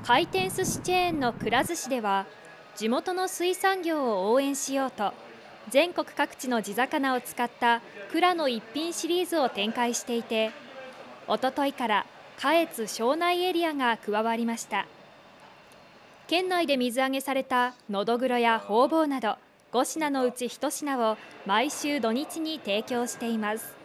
回転寿司チェーンのくら寿司では、地元の水産業を応援しようと、全国各地の地魚を使った蔵の一品シリーズを展開していて、おとといから下越庄内エリアが加わりました。県内で水揚げされたのどぐろやホウボウなど5品のうち1品を毎週土日に提供しています。